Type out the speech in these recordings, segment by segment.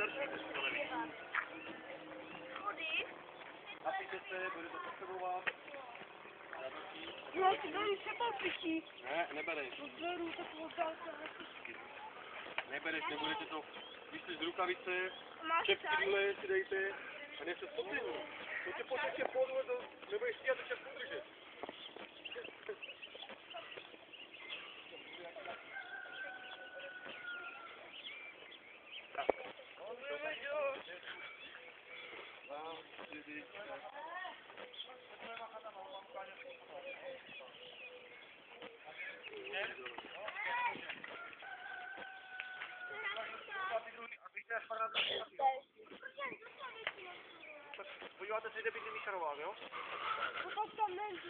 starší, to nevíš. Napijte se, bude to potřebovat. Já si beru sebou piští. Ne, nebereš. Beru takovou dálku. Nebereš, nebudete to. Když jsi z rukavice, Máš čepky dole si dejte a ne se spotřebuji. To tě potřebuje podle, to nebudeš stíhat, to tě podržet. Podíváte se, kde bydlí Míšanová, jo? No tak tam není.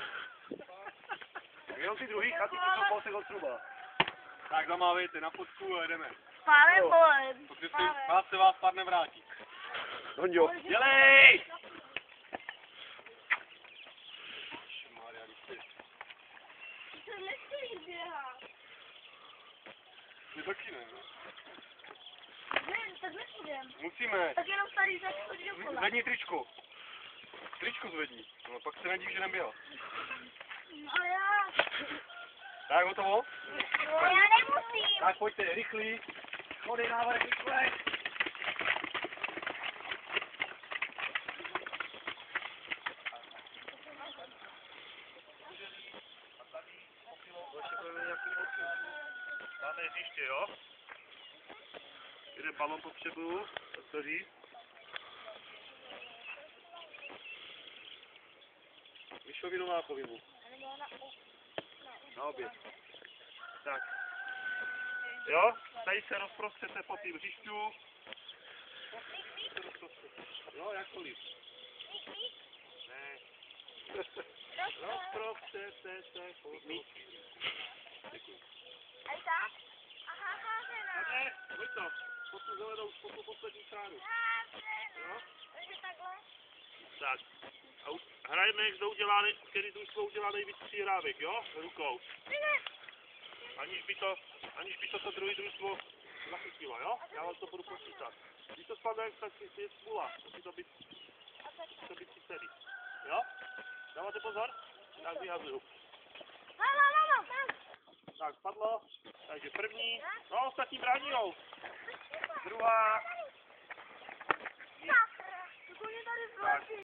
Jenom ty druhý chaty, co jsou kousek od truba. Tak zamávejte na fotku a jdeme. Pálem bolem. Protože se vás pár nevrátí. Honďo, dělej! Ježišmarja, To nechci běhat. ty taky ne, no? Ne, tak nepůjdem. Musíme. Tak jenom tady zachodí do kola. Zvedni tričko. Tričko zvedni. No pak se nedív, že neběla. No já. Tak, hotovo? No já nemusím. Tak pojďte, rychlý. Schody návrh, rychle. Máme hřiště, jo? Jeden balon potřebuju, co říct? Myšovinová pohybu. Na obě. Tak. Jo? Tady se rozprostřete po tým hřišťu. Jo, jakkoliv. Ne. Rozprostřete se po tým. Děkuji. A i tak? Aha, Ne, pojď to. Po tu zelenou, po tu poslední čáru. Jo? Takže takhle? Tak. A hrajeme, který družstvo udělá nejvíc přihrávek, jo? Rukou. Aniž by to druhé družstvo zachytilo, jo? Já vám to budu počítat. Když to spadne, tak je smůla. Musí to být celý. Jo? Dáváte pozor? Já vyhazuju. Tak, spadlo. Takže první. No, ostatní bránijou. Druhá. Tak, to mě tady zločí.